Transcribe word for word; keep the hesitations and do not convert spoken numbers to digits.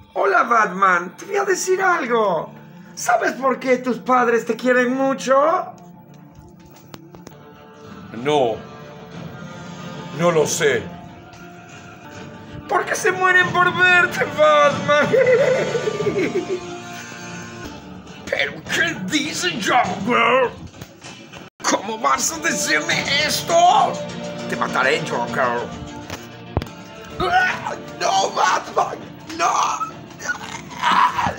Hola, Batman. Te voy a decir algo. ¿Sabes por qué tus padres te quieren mucho? No. No lo sé. Porque se mueren por verte, Batman. ¿Pero qué dice Joker? ¿Cómo vas a decirme esto? Te mataré, Joker. ¡No, Batman! ¡No!